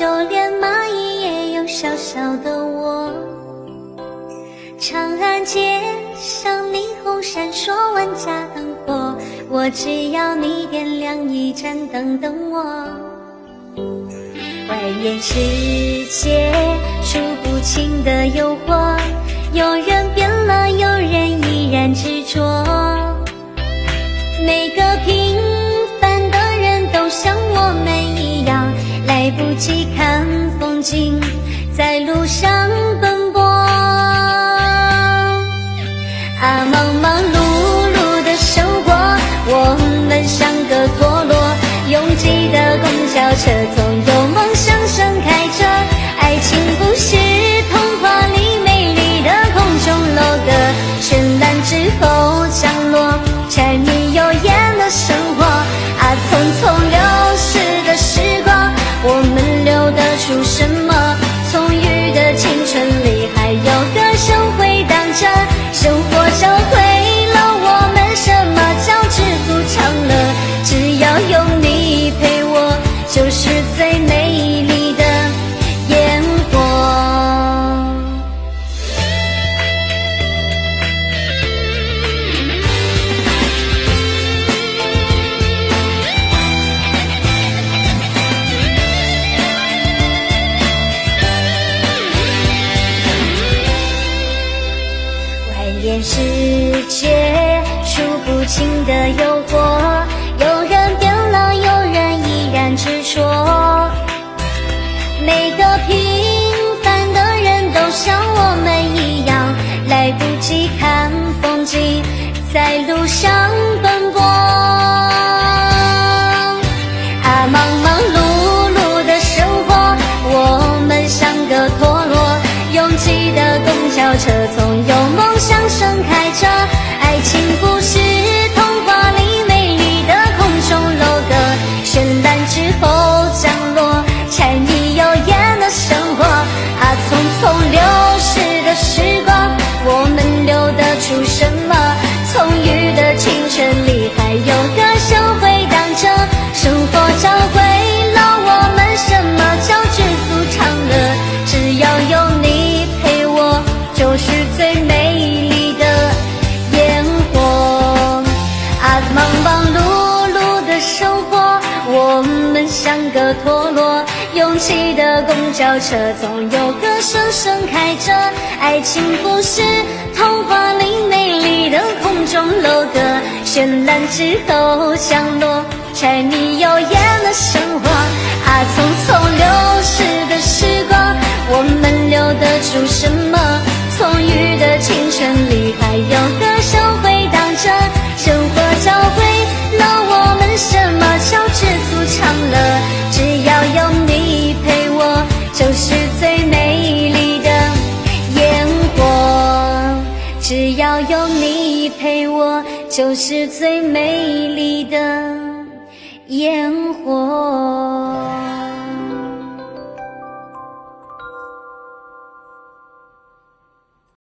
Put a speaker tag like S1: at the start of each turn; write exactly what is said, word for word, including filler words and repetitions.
S1: 就连蚂蚁也有小小的窝。长安街上霓虹闪烁，万家灯火，我只要你点亮一盏灯等我。外面世界数不清的诱惑，有人变了，有人依然执着。每个平凡的人都像我们一样，来不及看风景，在路上奔波。啊，忙忙碌碌的生活，我们像个陀螺，拥挤的公交车总有梦想盛开着。爱情不是童话里美丽的空中楼阁，绚烂之后降落，柴米油盐的生活。啊，匆匆流逝的时光，我们留得出什么？葱郁的青春里还有歌声回荡着，生活教会了我们什么叫知足常乐。只要有你陪我，就是最美丽的烟火。外面世界数不清的诱惑，有人变了，有人依然执着。每个平凡的人都像我们一样，来不及看风景，在路上奔波。啊，忙忙碌碌的生活，我们像个陀螺，拥挤的公交车总有梦想盛开着。爱情不是童话里美丽的空中楼阁，绚烂之后降落，柴米油盐的生活。啊，匆匆流逝的时光，我们留得出什么？葱郁的青春里还有歌声回荡着，生活教会了我们什么叫知足常乐。只要有你陪我，就是最美丽的烟火。啊，忙忙碌碌的生活，我们像个陀螺，拥挤的公交车总有歌声盛开着。爱情不是童话里美丽的空中楼阁，绚烂之后降落，柴米油盐的生活。啊，匆匆流逝的时光，我们留得出什么？葱郁的青春里还有歌声回荡着，生活教会了我们什么叫知足常乐。只要有你陪我，就是最美丽的烟火。只要有你陪我，就是最美丽的烟火。